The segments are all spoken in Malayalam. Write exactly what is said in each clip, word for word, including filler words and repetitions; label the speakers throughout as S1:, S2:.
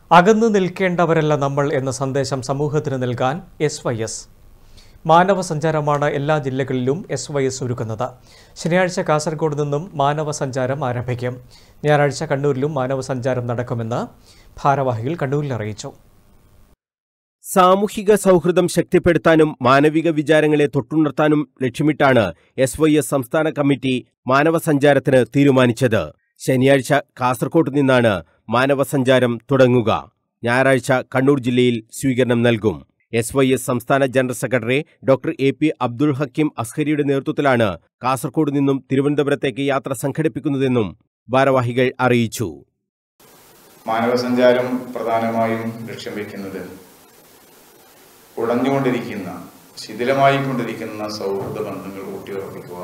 S1: അകന്നു നിൽക്കേണ്ടവരല്ല നമ്മൾ എന്ന സന്ദേശം സമൂഹത്തിന് നൽകാൻ എസ് വൈ എസ് മാനവ സഞ്ചാരമാണ് എല്ലാ ജില്ലകളിലും എസ് വൈ എസ് ഒരുക്കുന്നത്. ശനിയാഴ്ച കാസർഗോഡ് നിന്നും മാനവ സഞ്ചാരം ആരംഭിക്കും. ഞായറാഴ്ച കണ്ണൂരിലും മാനവ സഞ്ചാരം നടക്കുമെന്ന് ഭാരവാഹികൾ കണ്ണൂരിൽ അറിയിച്ചു.
S2: സാമൂഹിക സൗഹൃദം ശക്തിപ്പെടുത്താനും മാനവിക വിചാരങ്ങളെ തൊട്ടുണർത്താനും ലക്ഷ്യമിട്ടാണ് എസ് വൈ എസ് സംസ്ഥാന കമ്മിറ്റി മാനവ സഞ്ചാരത്തിന് തീരുമാനിച്ചത്. ശനിയാഴ്ച കാസർകോട്ട് നിന്നാണ് മാനവ സഞ്ചാരം തുടങ്ങുക. ഞായറാഴ്ച കണ്ണൂർ ജില്ലയിൽ സ്വീകരണം നൽകും. എസ് വൈ എസ് സംസ്ഥാന general secretary doctor A P Abdul Hakeem അസ്ഹരിയുടെ നേതൃത്വത്തിലാണ് കാസർകോട് നിന്നും തിരുവനന്തപുരത്തേക്ക് യാത്ര സംഘടിപ്പിക്കുന്നതെന്നും ഭാരവാഹികൾ അറിയിച്ചു.
S3: മാനവ സഞ്ചാരം പ്രധാനമായും ലക്ഷ്യം വയ്ക്കുന്നത് ഉടഞ്ഞുകൊണ്ടിരിക്കുന്ന ശിഥിലമായിക്കൊണ്ടിരിക്കുന്ന സൗഹൃദ ബന്ധങ്ങൾ ഊട്ടിയുറപ്പിക്കുക,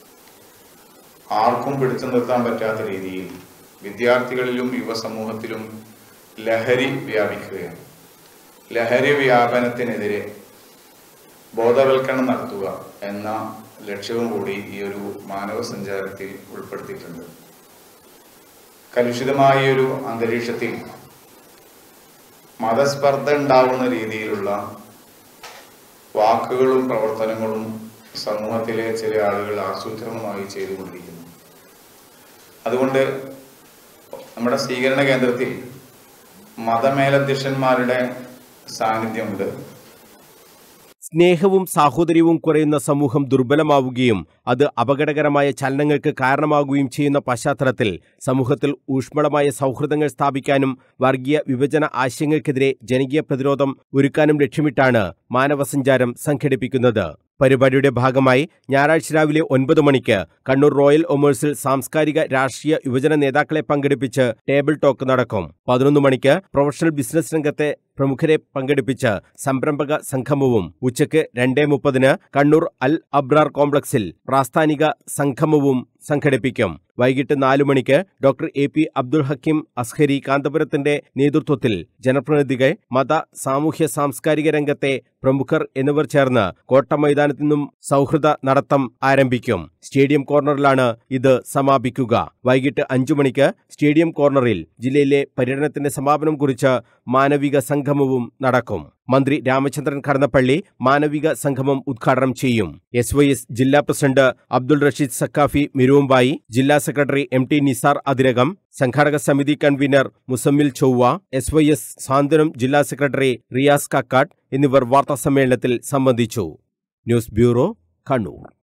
S3: ആർക്കും പിടിച്ചു നിർത്താൻ പറ്റാത്ത രീതിയിൽ വിദ്യാർത്ഥികളിലും യുവസമൂഹത്തിലും ലഹരി വ്യാപിക്കുകയാണ്. ലഹരി വ്യാപനത്തിനെതിരെ ബോധവൽക്കരണം നടത്തുക എന്ന ലക്ഷ്യവും കൂടി ഈ ഒരു മാനവ സഞ്ചാരത്തിൽ ഉൾപ്പെടുത്തിയിട്ടുണ്ട്. കലുഷിതമായ ഒരു അന്തരീക്ഷത്തിൽ മതസ്പർദ്ധ ഉണ്ടാവുന്ന രീതിയിലുള്ള വാക്കുകളും പ്രവർത്തനങ്ങളും സമൂഹത്തിലെ ചില ആളുകൾ ആസൂത്രണമായി ചെയ്തുകൊണ്ടിരിക്കുന്നു. അതുകൊണ്ട് നമ്മുടെ സ്വീകരണ കേന്ദ്രത്തിൽ മതമേലധ്യക്ഷന്മാരുടെ സാന്നിധ്യമുണ്ട്.
S2: സ്നേഹവും സാഹോദര്യവും കുറയുന്ന സമൂഹം ദുർബലമാവുകയും അത് അപകടകരമായ ചലനങ്ങൾക്ക് കാരണമാകുകയും ചെയ്യുന്ന പശ്ചാത്തലത്തിൽ സമൂഹത്തിൽ ഊഷ്മളമായ സൗഹൃദങ്ങൾ സ്ഥാപിക്കാനും വർഗീയ വിഭജന ആശയങ്ങൾക്കെതിരെ ജനകീയ പ്രതിരോധം ഒരുക്കാനും ലക്ഷ്യമിട്ടാണ് മാനവസഞ്ചാരം സംഘടിപ്പിക്കുന്നത്. പരിപാടിയുടെ ഭാഗമായി ഞായറാഴ്ച രാവിലെ ഒൻപത് മണിക്ക് കണ്ണൂർ റോയൽ ഒമേഴ്സിൽ സാംസ്കാരിക രാഷ്ട്രീയ യുവജന നേതാക്കളെ പങ്കെടുപ്പിച്ച് ടേബിൾ ടോക്ക് നടക്കും. പതിനൊന്ന് മണിക്ക് പ്രൊഫഷണൽ ബിസിനസ് രംഗത്തെ പ്രമുഖരെ പങ്കെടുപ്പിച്ച് സംരംഭക സംഗമവും, ഉച്ചയ്ക്ക് രണ്ടേ മുപ്പതിന് കണ്ണൂർ അൽ അബ്രാർ കോംപ്ലക്സിൽ പ്രാസ്ഥാനിക സംഗമവും സംഘടിപ്പിക്കും. വൈകിട്ട് നാലു മണിക്ക് doctor A P Abdul Hakeem Azhari കാന്തപുരത്തിന്റെ നേതൃത്വത്തിൽ ജനപ്രതിനിധികൾ, മത സാമൂഹ്യ സാംസ്കാരിക രംഗത്തെ പ്രമുഖർ എന്നിവർ ചേർന്ന് കോട്ട മൈതാനത്തു നിന്നും സൗഹൃദ നടത്തം ആരംഭിക്കും. സ്റ്റേഡിയം കോർണറിലാണ് ഇത് സമാപിക്കുക. വൈകിട്ട് അഞ്ചു മണിക്ക് സ്റ്റേഡിയം കോർണറിൽ ജില്ലയിലെ പര്യടനത്തിന്റെ സമാപനം കുറിച്ച് മാനവിക സംഗമവും നടക്കും. മന്ത്രി രാമചന്ദ്രൻ കടന്നപ്പള്ളി മാനവിക സംഗമം ഉദ്ഘാടനം ചെയ്യും. എസ് വൈ എസ് ജില്ലാ പ്രസിഡന്റ് അബ്ദുൾ റഷീദ് സക്കാഫി മിരുവമ്പായി, ജില്ലാ സെക്രട്ടറി എം ടി നിസാർ അതിരകം, സംഘാടക സമിതി കൺവീനർ മുസമ്മിൽ ചൊവ്വ, എസ് വൈ എസ് സാന്ത്വനം ജില്ലാ സെക്രട്ടറി റിയാസ് കാക്കാട് എന്നിവർ വാർത്താസമ്മേളനത്തിൽ സംബന്ധിച്ചു. News bureau, Kannur.